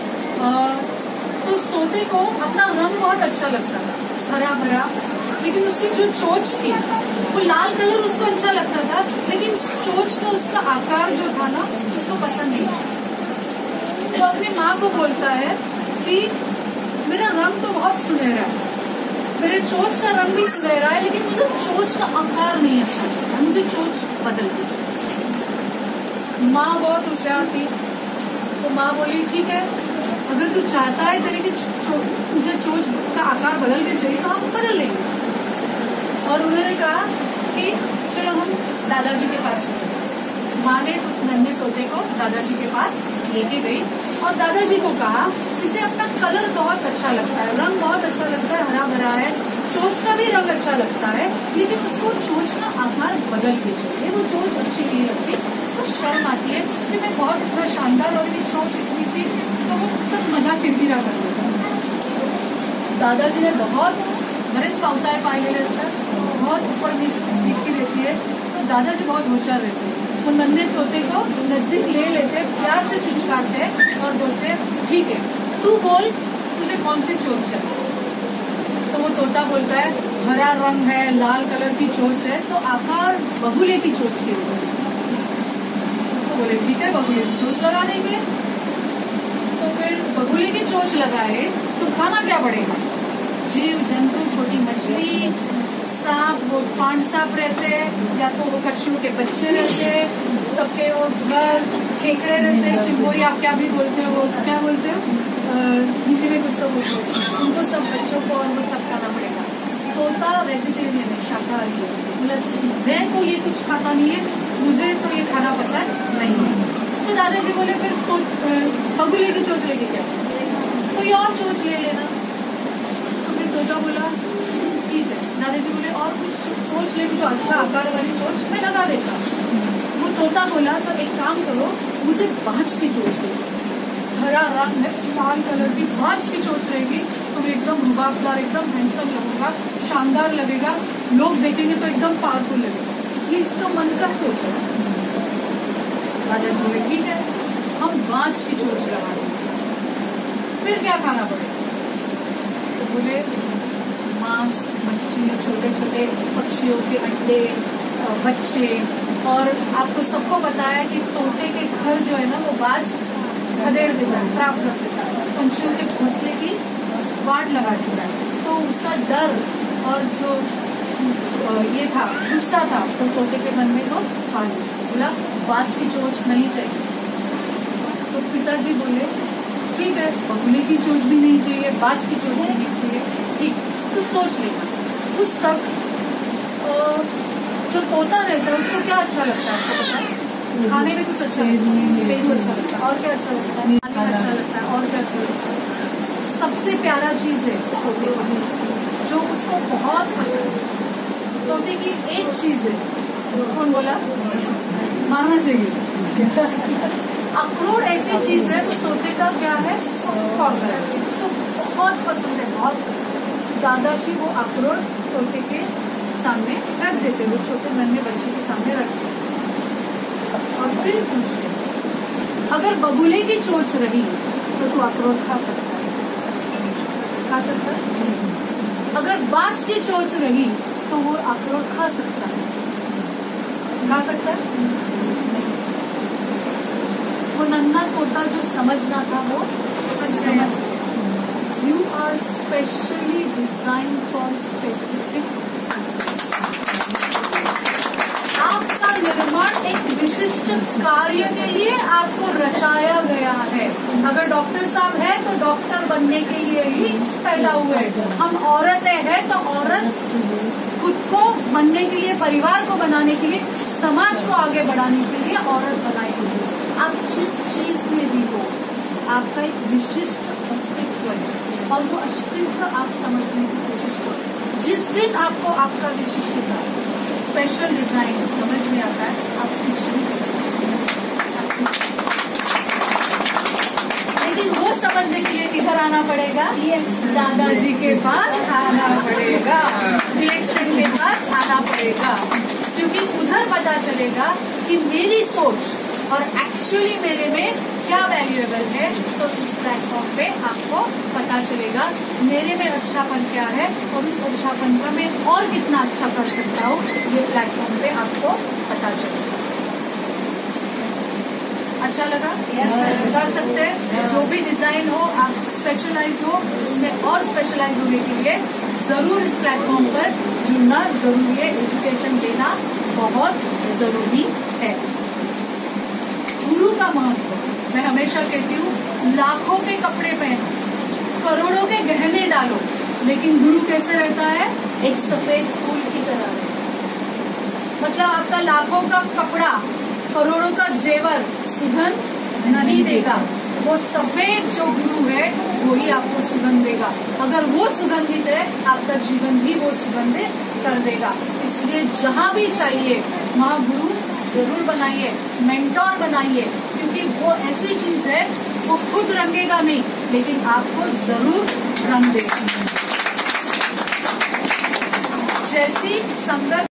तो उस तोते को अपना रंग बहुत अच्छा लगता था, हरा भरा, लेकिन उसकी जो चोंच थी वो लाल कलर उसको अच्छा लगता था, लेकिन चोंच का उसका आकार जो था ना उसको पसंद नहीं था। तो अपनी माँ को बोलता है कि मेरा रंग तो बहुत सुनहरा है, मेरे चोंच का रंग भी सुनहरा है, लेकिन मुझे चोंच का आकार नहीं अच्छा लगता, मुझे चोंच बदल दीजिए। माँ बहुत होशियार थी, तो माँ बोली ठीक है, अगर तू चाहता है तेरे की तुझे चोंच का आकार बदल के चाहिए तो हम बदल लेंगे। और उन्होंने कहा कि चलो हम दादाजी के पास चले। माँ ने उस नन्हे तोते को दादाजी के पास लेके गई और दादाजी को कहा इसे अपना कलर बहुत अच्छा लगता है, रंग बहुत अच्छा लगता है, हरा भरा है, चोंच का भी रंग अच्छा लगता है, लेकिन उसको चोंच का आकार बदल के चाहिए, वो चोंच अच्छी नहीं लगती, उसको शर्म आती है कि मैं बहुत इतना शानदार और ये चोंच इतनी सी, तो वो सब मजाक किरकिरा कर देता है। दादाजी ने बहुत बरेच पावसाळे पाहिलेले असतात, बहुत ऊपर नीचे रहती है, तो दादाजी बहुत होशियार रहते हैं। वो नन्हे तोते को नजदीक ले लेते, प्यार से चुचकारते और बोलते ठीक है तू बोल तुझे कौन सी चोंच है। तो वो तोता बोलता है हरा रंग है, लाल कलर की चोंच है, तो आकार बगुले की चोंच के लिए। तो बोले ठीक है बगुले की चोंच लगा देंगे। तो फिर बगुले की चोंच लगाए तो खाना क्या पड़ेगा? जीव जंतु, छोटी मछली, सांप, वो पांड सांप रहते हैं, या तो वो कछुओं के बच्चे रहते हैं, सबके वो घर, केकड़े रहते हैं, चिंबोरी आप क्या भी बोलते हो, वो क्या बोलते हो, हिंदी में कुछ सब उनको सब बच्चों को और वो सब खाना पड़ेगा। तोता वेजिटेरियन है, शाकाहारी है, मैं तो ये कुछ खाता नहीं है, मुझे तो ये खाना पसंद नहीं है। तो दादाजी बोले फिर तो बगुले की चोंच लेके क्या, कोई और चोंच ले लेना। तो फिर तोता बोला ठीक है। दादाजी बोले और कुछ सोच ले जो अच्छा आकार वाली चोंच मैं लगा देता। वो तोता बोला तो एक काम करो, मुझे बाज की चोंच दो, हरा रंग है, लाल कलर की बाज की चोंच रहेगी तो एकदम रुबाबदार, एकदम हैंडसम लगेगा, शानदार लगेगा, लोग देखेंगे तो एकदम पावरफुल लगेगा। ये इसका मन का सोच है। दादाजी बोले ठीक है, हम बाज की चोंच लगा देंगे। फिर क्या खाना पड़ेगा? तो बोले मांस, मच्छी, छोटे छोटे पक्षियों के अंडे, बच्चे, और आपको सबको पता है कि तोते के घर जो है ना वो बाज खदेड़ देता है, ट्रैप कर देता है, पंछियों के घोंसले की वाट लगा देता है। तो उसका डर और जो ये था, गुस्सा था, तो तोते के मन में तो आ गया, बोला बाज की चोंच नहीं चाहिए। तो पिताजी बोले ठीक है, बगुले की चोंच भी नहीं चाहिए, बाज की चोंच भी नहीं चाहिए, ठीक तो सोच लेना। उस तक जो तोता रहता है उसको क्या अच्छा लगता है आपको पता है? खाने में कुछ अच्छा लगता है, पेरू अच्छा लगता है, और क्या अच्छा लगता है? खाने अच्छा लगता है, और क्या अच्छा लगता है? सबसे प्यारा चीज है तोते की जो उसको बहुत पसंद है, तोते की एक चीज है, कौन बोला? मारना चाहिए। अखरोट ऐसी चीज है तो तोते का क्या है, सॉफ्ट है, उसको बहुत पसंद है, बहुत पसंद है। दादाजी वो अखरोट तोते के सामने रख देते, वो छोटे नन्हे बच्चे के सामने रख देते और फिर पूछते अगर बगुले की चोंच रही तो तू अखरोट खा सकता है, खा सकता है? अगर बाज की चोंच रही तो वो अखरोट खा सकता है, खा सकता है? नहीं सकता। वो नन्हा तोता जो समझना था वो समझ गया। You are specially design for specific. आपका निर्माण एक विशिष्ट कार्य के लिए आपको रचाया गया है। अगर डॉक्टर साहब है तो डॉक्टर बनने के लिए ही पैदा हुए। हम औरतें हैं तो औरत खुद को बनने के लिए, परिवार को बनाने के लिए, समाज को आगे बढ़ाने के लिए औरत बनाई गई। आप जिस चीज में भी हो आपका एक विशिष्ट अस्तित्व है और वो अस्तित्व आप समझने की कोशिश करो। जिस दिन आपको आपका विशिष्टता, स्पेशल डिजाइन समझ में आता है, आप कुछ भी कर सकते हैं। लेकिन वो समझने के लिए किधर आना पड़ेगा? दादाजी के पास आना पड़ेगा, विवेक के पास आना पड़ेगा, क्योंकि उधर पता चलेगा कि मेरी सोच और एक्चुअली मेरे में क्या वैल्यूएबल है। तो इस प्लेटफॉर्म पे आपको पता चलेगा मेरे में अच्छापन क्या है और इस अच्छापन का मैं और कितना अच्छा कर सकता हूँ, ये प्लेटफॉर्म पे आपको पता चलेगा। अच्छा लगा? yes, कर सकते हैं। जो भी डिजाइन हो, आप स्पेशलाइज हो, इसमें और स्पेशलाइज होने के लिए जरूर इस प्लेटफॉर्म पर जुड़ना जरूरी है। एजुकेशन देना बहुत जरूरी है। गुरु का महत्व मैं हमेशा कहती हूँ, लाखों के कपड़े पहनो, करोड़ों के गहने डालो, लेकिन गुरु कैसे रहता है? एक सफेद फूल की तरह। मतलब आपका लाखों का कपड़ा, करोड़ों का जेवर सुगंध नहीं देगा, वो सफेद जो गुरु है वही आपको सुगंध देगा। अगर वो सुगंधित है, आपका जीवन भी वो सुगंधित कर देगा। इसलिए जहाँ भी चाहिए वहाँ गुरु जरूर बनाइए, मेंटोर बनाइए, क्योंकि वो ऐसी चीज है वो खुद रंगेगा नहीं, लेकिन आपको जरूर रंग देगा। जैसी संगत